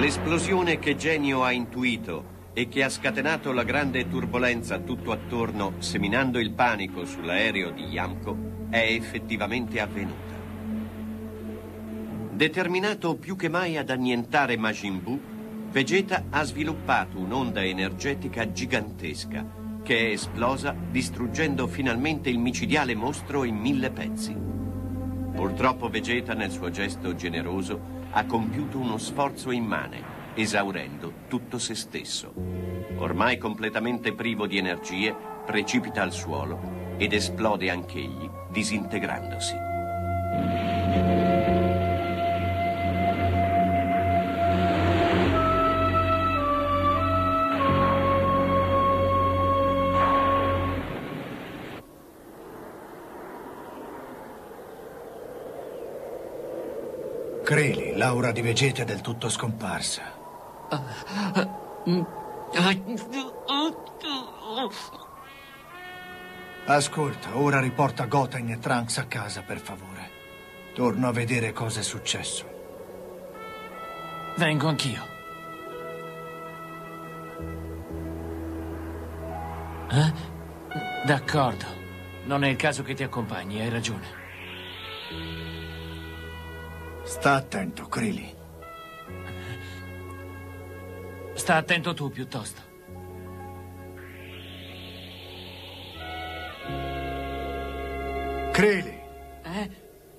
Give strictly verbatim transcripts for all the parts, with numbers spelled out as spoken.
L'esplosione che Genio ha intuito e che ha scatenato la grande turbolenza tutto attorno, seminando il panico sull'aereo di Yamco, è effettivamente avvenuta. Determinato più che mai ad annientare Majin Buu, Vegeta ha sviluppato un'onda energetica gigantesca che è esplosa distruggendo finalmente il micidiale mostro in mille pezzi. Purtroppo Vegeta, nel suo gesto generoso, ha compiuto uno sforzo immane, esaurendo tutto se stesso. Ormai completamente privo di energie, precipita al suolo ed esplode anch'egli, disintegrandosi. Krillin, l'aura di Vegeta è del tutto scomparsa. Ascolta, ora riporta Goten e Trunks a casa, per favore. Torno a vedere cosa è successo. Vengo anch'io. Eh? D'accordo. Non è il caso che ti accompagni, hai ragione. Sta attento, Krillin. Sta attento tu, piuttosto. Krillin! Eh?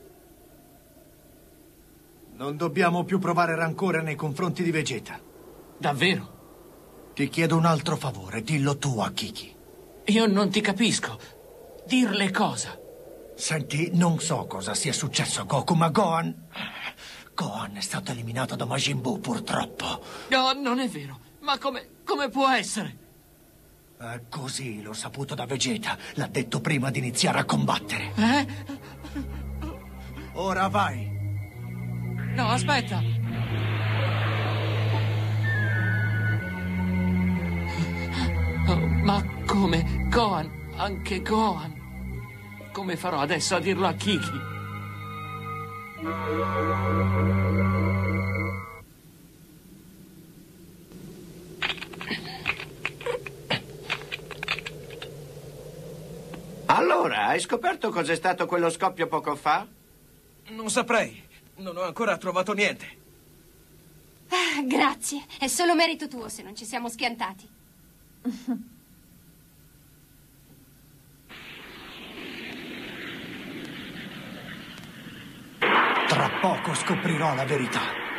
Non dobbiamo più provare rancore nei confronti di Vegeta. Davvero? Ti chiedo un altro favore, dillo tu a Kiki. Io non ti capisco. Dirle cosa? Senti, non so cosa sia successo a Goku, ma Gohan... Gohan è stato eliminato da Majin Buu, purtroppo. No, non è vero. Ma come... come può essere? È così, l'ho saputo da Vegeta. L'ha detto prima di iniziare a combattere. Eh? Ora vai. No, aspetta. Oh, ma come? Gohan? Anche Gohan? Come farò adesso a dirlo a Kiki? Allora, hai scoperto cos'è stato quello scoppio poco fa? Non saprei. Non ho ancora trovato niente. Ah, grazie. È solo merito tuo se non ci siamo schiantati. Tra poco scoprirò la verità.